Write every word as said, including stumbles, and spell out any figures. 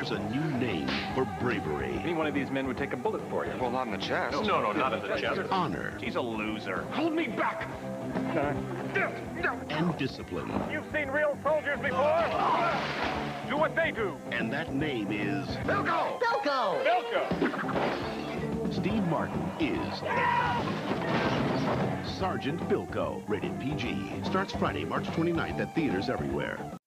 There's a new name for bravery. Any one of these men would take a bullet for you. Well, not in the chest. No, no, not in the chest. Honor. He's a loser. Hold me back! And discipline. You've seen real soldiers before? Do what they do. And that name is... Bilko! Bilko! Bilko! Steve Martin is... Sergeant Bilko. Rated P G. Starts Friday, March twenty-ninth at theaters everywhere.